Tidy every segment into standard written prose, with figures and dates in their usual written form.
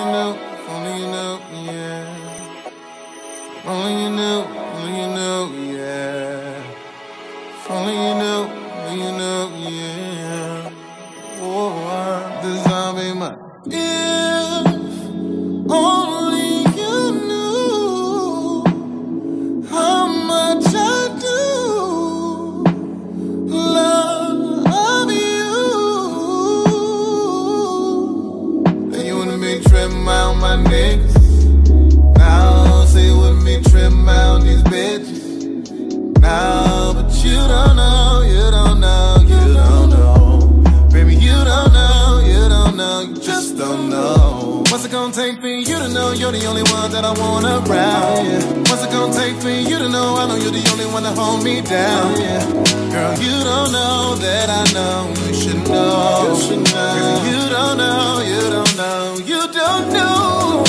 knew, if only you knew, yeah. If only you knew, yeah. If only you knew, yeah. Oh, this I'll be mine. If only you knew how much I do love you. Then you wouldn't be trimming out my niggas. Now say you wouldn't be trimming out these bitches. Now, but you don't know, you don't know, you don't know. Baby, you don't know, you don't know, you just don't know. What's it gonna take for you to know you're the only one that I want around, yeah. What's it gonna take for you to know I know you're the only one to hold me down, yeah. Girl, you don't know that I know, you should know. You should know. Cause you don't know, you don't know, you don't know.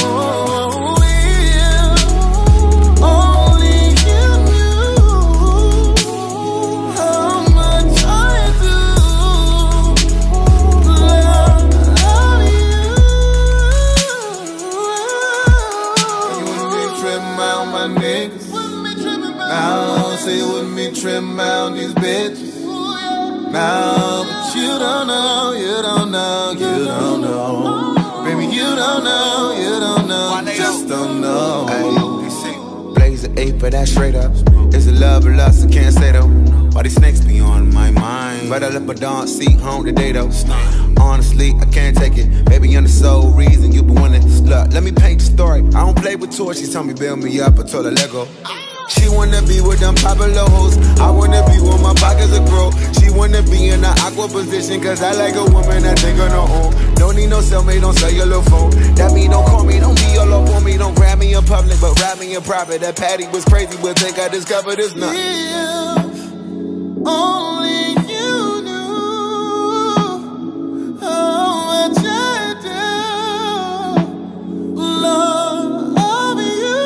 Now say you wouldn't be trimming out these bitches. Now, but you don't know, you don't know, you don't know. Baby, you don't know, you don't know, just don't know. Blaze an 8 for that straight up. It's a love or lust, I can't say though. Why these snakes be on my mind? Better let my dawn see home today though. Honestly, I can't take it. Baby, you're the sole reason you been winning. Look, let me paint the story. I don't play with toys, she told me build me up, I told her Lego. She wanna be with them popular hoes. I wanna be with my pockets are broke. She wanna be in the awkward position, cause I like a woman that think on her own. Don't need no cellmate, don't sell your little phone. That mean don't call me, don't be all up on me. Don't grab me in public, but rap me in private. That Patty was crazy, but think I discovered this now. If only you knew how much I do love you.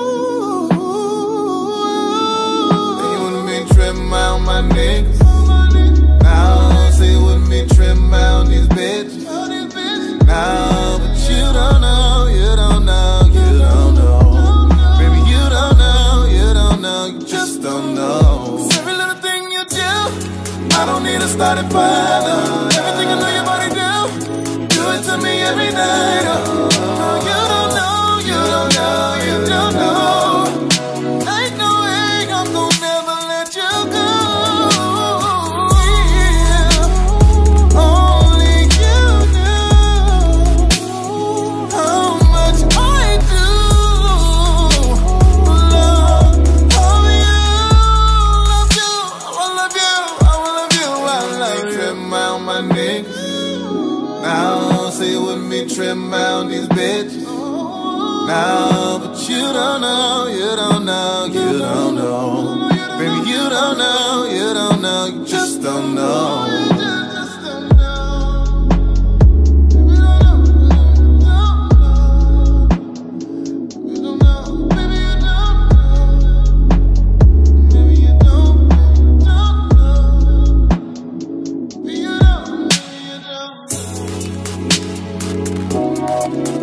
Then you wouldn't be trimming out my niggas. Now say you wouldn't be trimming out these bitches. Now, but you don't know, you don't know, you don't know. Baby, you don't know, you don't know, you just don't know. Cause every little thing you do, I don't need a starting fire. Everything I know your body do it to me every night. Oh, you don't know, you don't know, you don't know. Ain't no way I'm gonna never let you go. Yeah. Only you knew how much I do love you. I love you, I love you, I like trim out my niggas. Now say you wouldn't be trimming out these bitches. Now, but you don't know, you don't know, you don't know. Baby, you don't know, you don't know, you just don't know. You don't know.